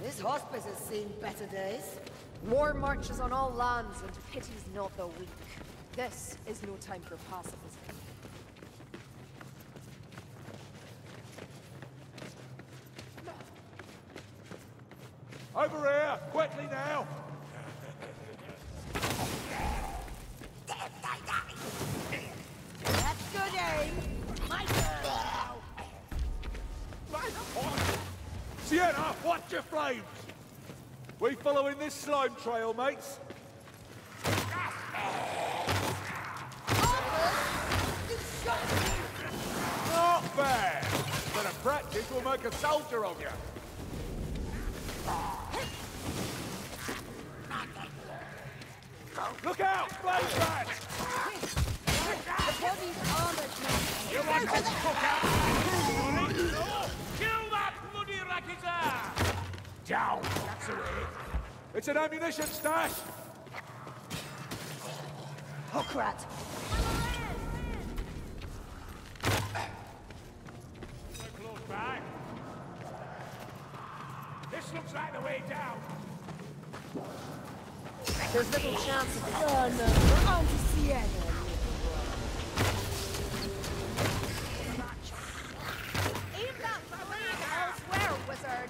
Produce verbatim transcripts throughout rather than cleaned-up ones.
This hospice has seen better days. War marches on all lands, and pities not the weak. This is no time for pacifism. Over here, quickly now! That's good aim. My turn now. Sienna, watch your flames! We following this slime trail, mates? Not bad! But a practice will make a soldier of you. Look out! Flame bats! The body's armored now. You want to cook out? Kill that bloody racketeer! Down! That's the way. It's an ammunition stash! Hookrat. Close back. This looks like the way down. There's little chance of it. Oh no, we're on to Sienna. Aim that grenade elsewhere, wizard!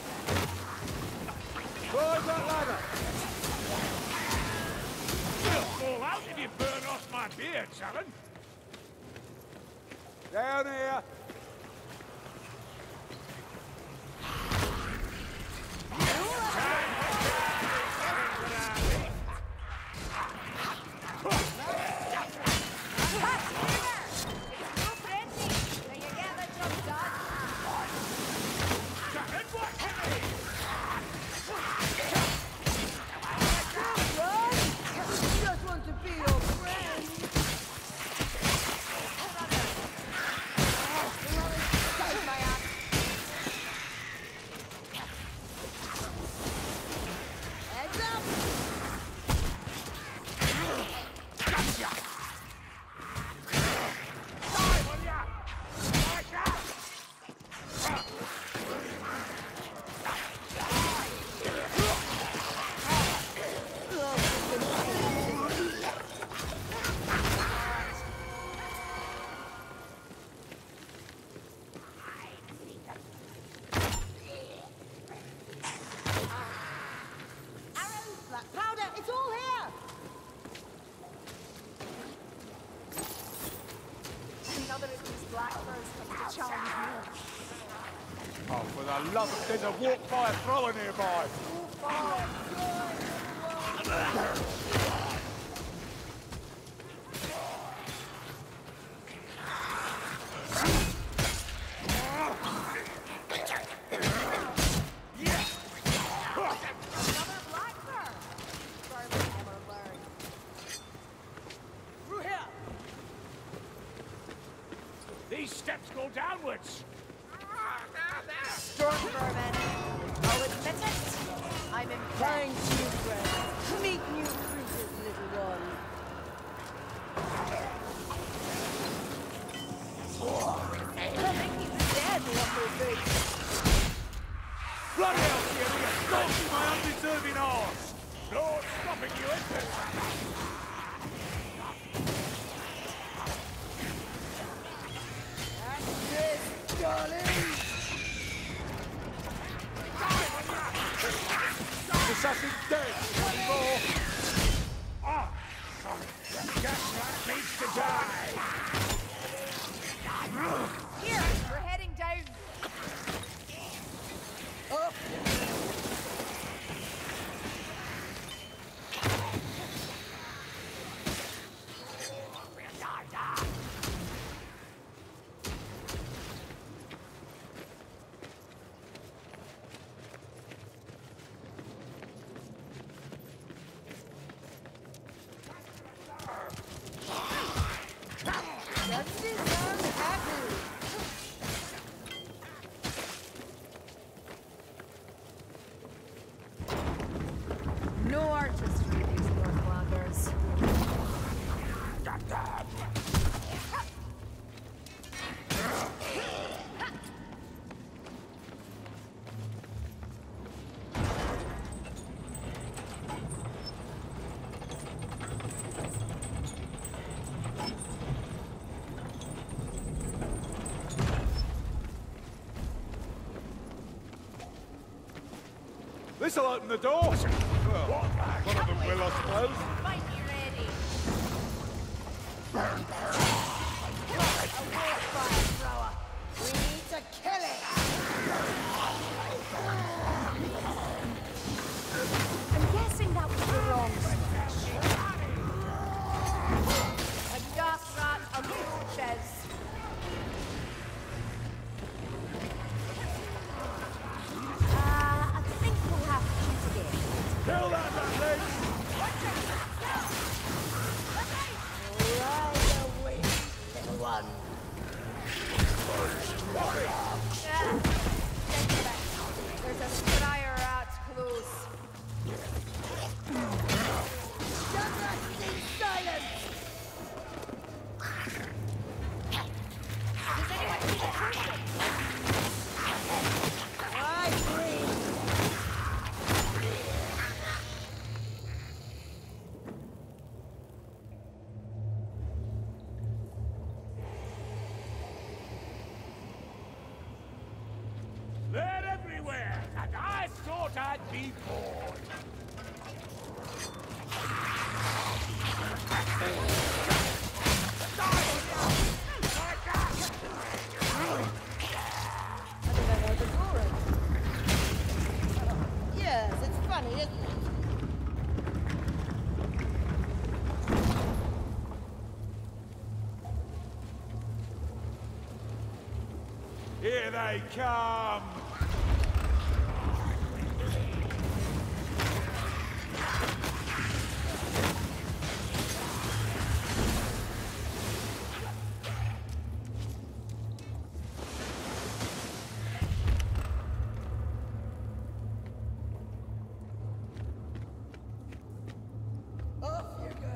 Climb that ladder! You'll fall out if you burn off my beard, Talon. Down here! Just want to be your friend. Save my ass. Heads up. Arrows, black powder, it's all here. Another of these blackbirds come to challenge me. Oh, for the love of... There's a walk fire thrower nearby! Another blackbird! Birds never learn. Through here. These steps go downwards. Storm vermin. I'll admit it. I'm Thank impressed. you, friend. Meet new creatures, little one. I think he's dead, little big. Bloody hell, Sienna, you're stalking my undeserving arse! No stopping you, is there? Yes, darling. The assassin's dead! One more! Oh, sorry. Just rat needs to die. Here, we're heading down. Up. Justice on Abu. This'll open the door. Well, one of them will, I suppose. Fight me ready. Burn, burn. A fire thrower. We need to kill it. I'm guessing that was the wrong switch. A gas rat, a Ches. Uh, I think we'll have to choose again. Kill that ratling! Ride away, little one. Yeah. There's a Skyer rat close. Shut us in silence. Does anyone see the person? I agree. They're everywhere, and I thought I'd be bored. I think I know the door open. Yes, it's funny, isn't it? Here they come! Off you go.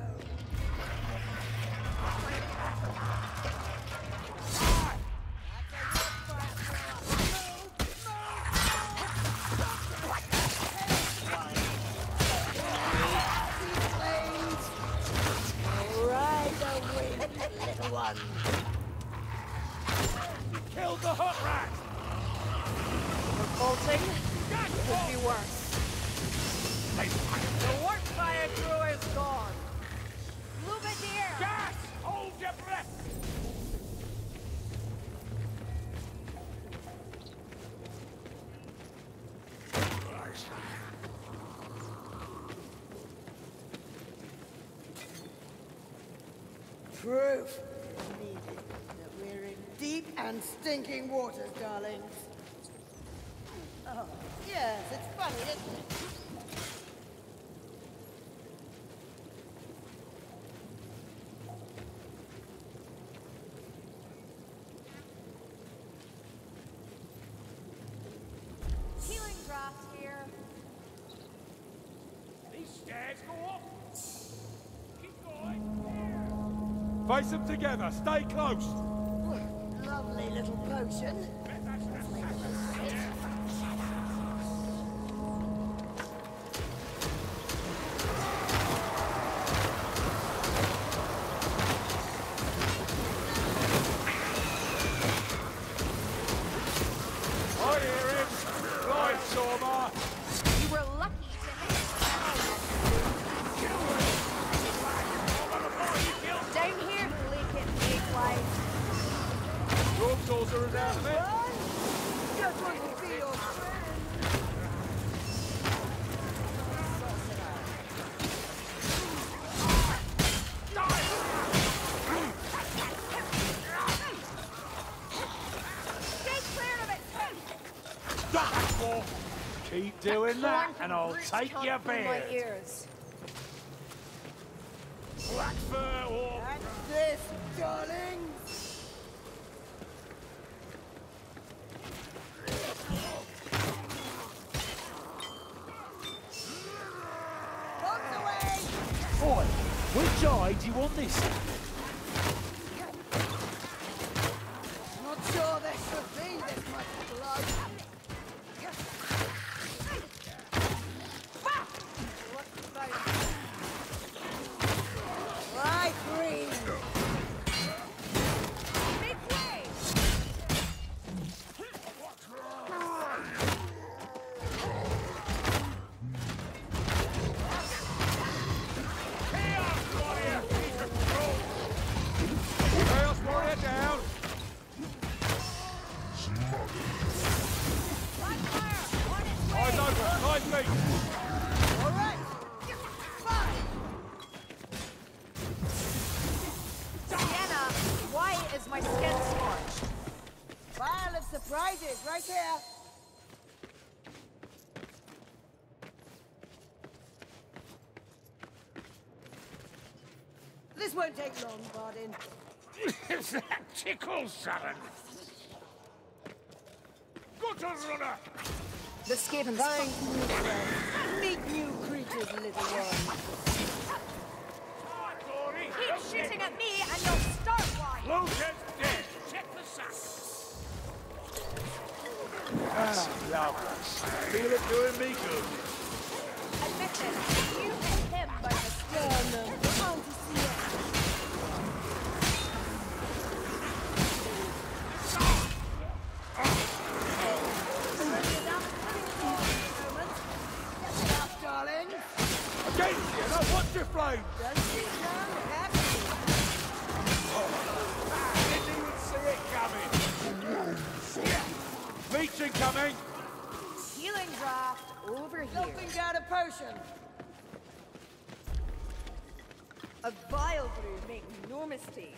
Little one. Killed the hot rat! Revolting? Could be worse. They The work fire thrower is gone. Lumadier! gas! Hold your breath! Proof needed that we're in deep and stinking waters, darlings. Oh, yes, it's funny, isn't it? Healing draft here. These stairs go up! Keep going! Face them together, stay close! Lovely little potion. I hear him! Right, Stormer! You were lucky to hit. Down here, lick it, big life. Your saucer is out of it! Just want to be your friend. Stay clear of it. Keep doing that, Corn and I'll roots take come your through my beard. ears. Black fur or That's this, darling. Bombs away! boy, which eye do you want this? Not sure there should be this much blood. Right, green. Make way! feet! All right. Fine. Sienna, why is my skin scorched? Pile of surprises right here. This won't take long, Bardin. Is that tickle, Saren? Gutter runner! The Skaven's Find new friends. Meet new creatures, little one. Dory, Keep shooting at me and you'll start one! Luca's dead. Check the sack. Ah, lovely. Feel it doing me good. Admit it, you hit him by mistake. Turn them on to see it. Darling, Against you, now watch your flames! don't sit down, happy. Didn't even see it coming. Leech incoming! Healing draft over here. Gulping down a potion. A vile brew, make no mistake.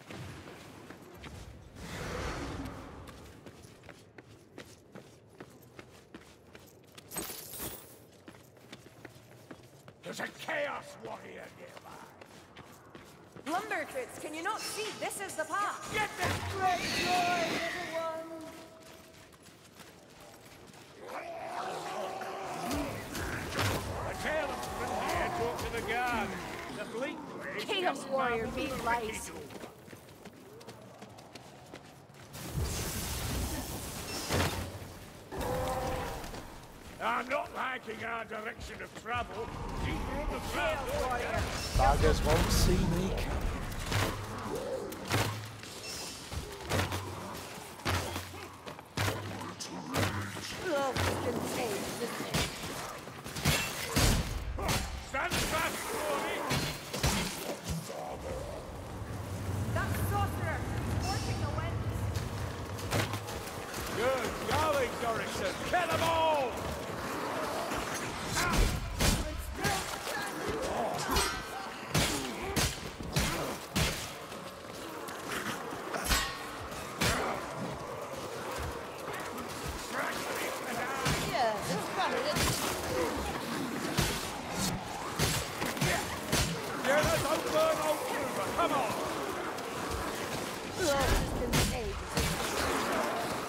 There's a Chaos Warrior nearby. Lumberfoots, can you not see this is the path? Get this! Great joy, little one. The tail of Grimhair talked to the guard. The bleak blade Chaos just Warrior marveled made the lies. wicked over. I'm not liking our direction of travel. Deeper in the Chaos travel. Warrior. Buggers won't see me. Love contains the thing. Stand fast, Rory. That sorcerer, forcing the winds. Good going, Dorison! Kill them all! Yeah, it's funny, isn't it? Yeah, let's don't burn old Uber, come on! Love contains the thing.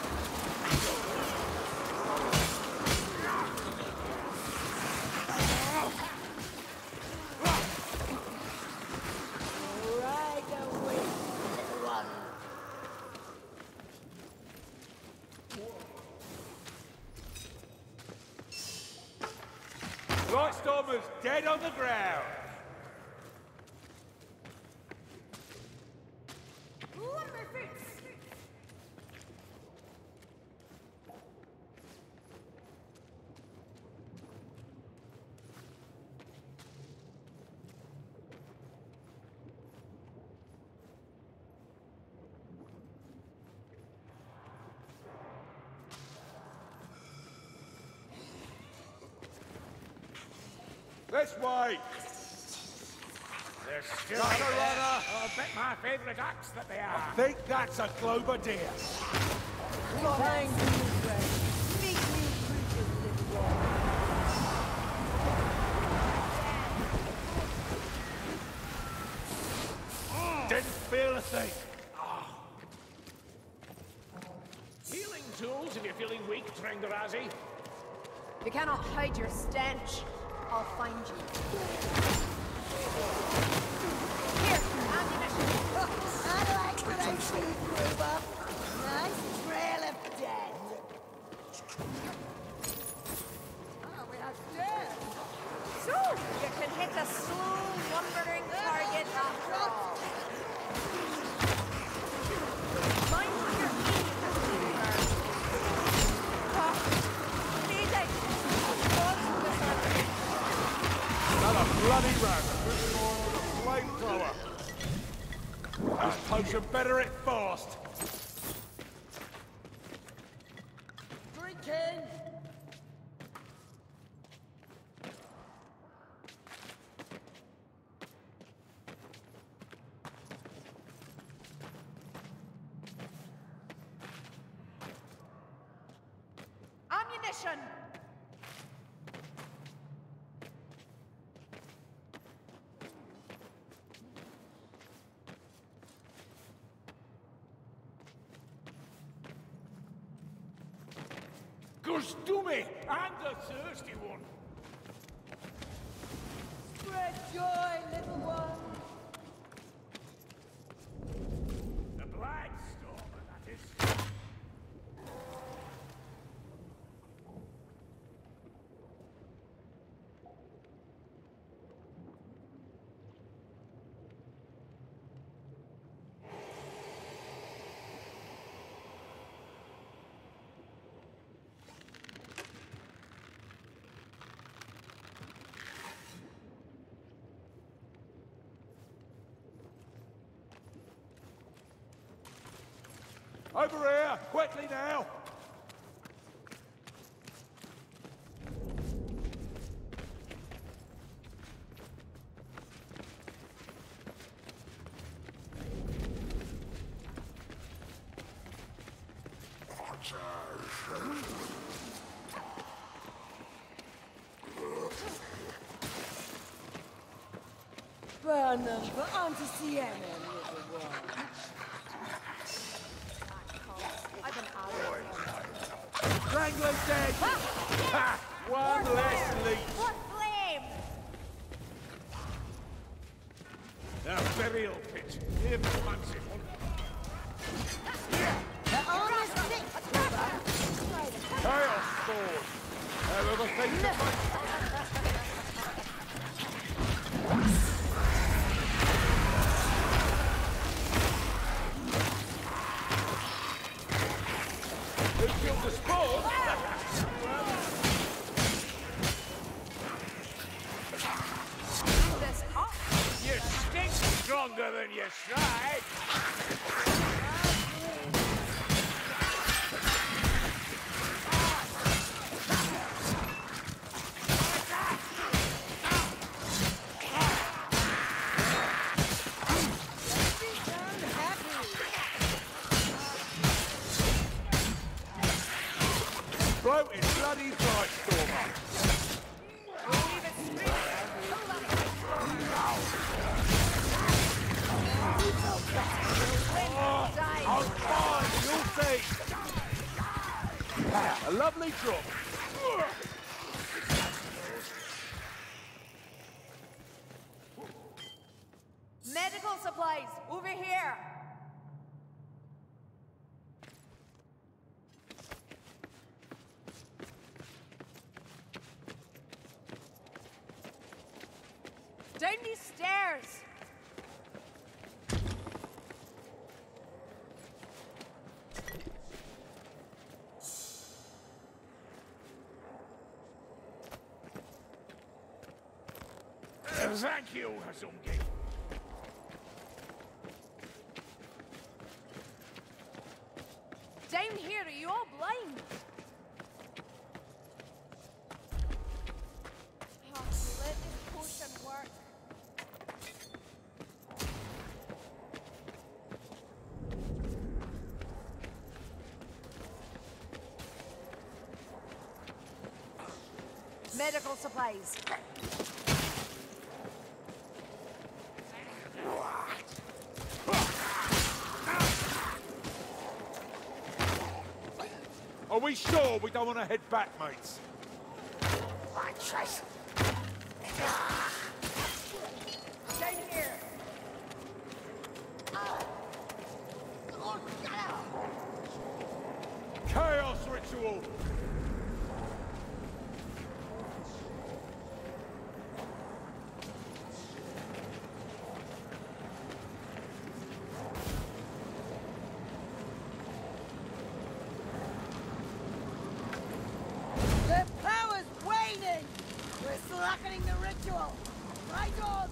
Right away, little one. Lightstormer's dead on the ground! Lumberfoots! This way! They're still Runner, there. runner. I'll bet my favourite axe that they I are. think that's a Glober deer. Find new friends. Meet new creatures, little one. Didn't feel a thing. Healing tools if you're feeling weak, Trengarazi. You cannot hide your stench. I'll find you. Here, ammunition. I like what I see, Gruber. Nice trail of dead. Oh, we have stairs. So, you can hit a slow, lumbering target after all. Mind your aim, Cooper. Ah, amazing. Another bloody rat moving on with a flamethrower. This potion better hit fast. Drinking. ammunition! Goes to me! I'm the thirsty one! Spread joy, little one. The Blight Stormer, that is. Over here! Quickly now! Burn them for Auntie Sienna, little one. I've been out of here. Strangler dead! Ha! One More less fire! leech! More flame! The burial pit. Here fancy one. The armor's thick, brother. Chaos sword! Have ever think of my... Who killed the spawn? This hot. You stink stronger than you strike! Floating bloody Blight Stormer! On fire, you'll see! Ah, a lovely drop! Medical supplies, over here! Down these stairs! Thank you, Hazungi. Down here, are you all blind? Oh, let this potion work. Medical supplies. Are we sure we don't want to head back, mates? Down here. Chaos ritual! The power's waning! We're slackening the ritual! Right on!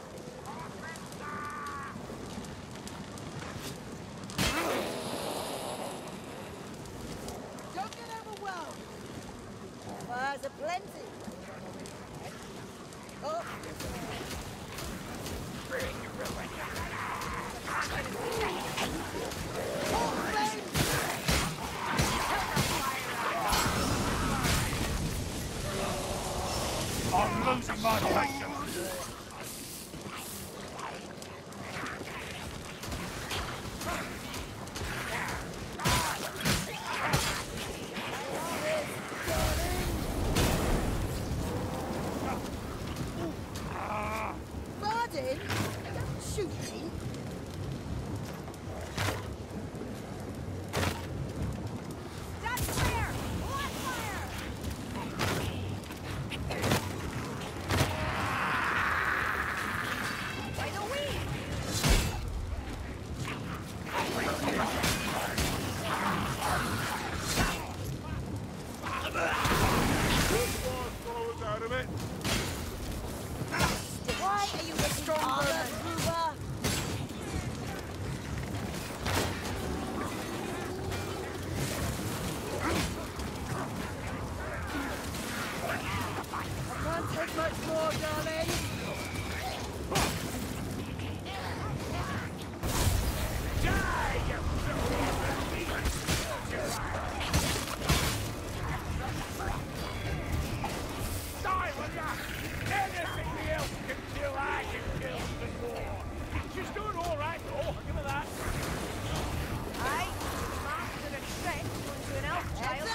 Don't get overwhelmed! Fires are plenty! Oh! Full flame! I'm losing my patience. Martin, don't shoot me. That's clear! Left fire! By the weed! Followers out of it. Why are you hitting armor, Ruba? I can't take much more, darling. Die, you Die, will ya? Anything else can kill, I can kill and more. She's doing all right, though. I'll give her that. Aye, master a trick onto an elf child.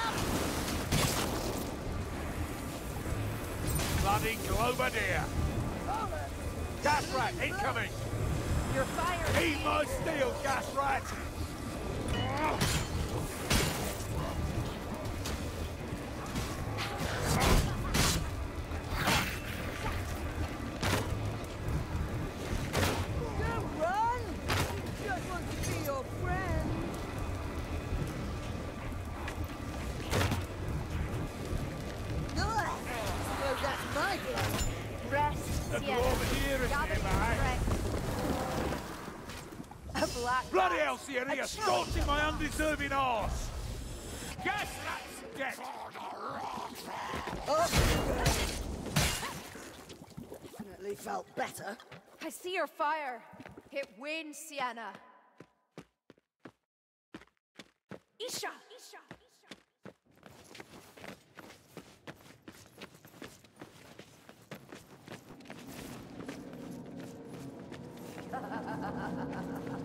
Bloody Globadier. Gas rat incoming. Your fire Eat my steel, gas rat. Don't run! He just wants to be your friend. Ugh, suppose that's my blood. rest, The Sienna. Globadier is Gather your nearby. strength. A black Bloody rat. hell, Sierra, A you're chill. scorching my undeserving arse. Gas rat's dead. Oh, definitely felt better. I see your fire. It wins, Sienna. Isha! Isha! Isha!